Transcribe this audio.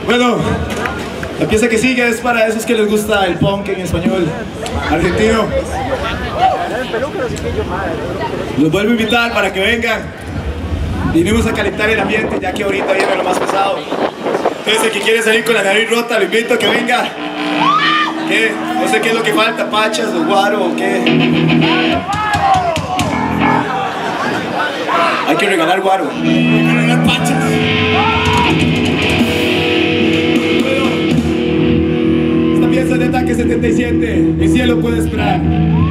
Bueno, la pieza que sigue es para esos que les gusta el punk en español argentino. Los vuelvo a invitar para que vengan. Vinimos a calentar el ambiente, ya que ahorita viene lo más pesado. Entonces, el que quiere salir con la nariz rota, lo invito a que venga. ¿Qué? No sé qué es lo que falta, pachas o guaro o qué. Hay que regalar guaro. Hay que regalar pachas. Esta pieza es de Ataque 77. El cielo puede esperar.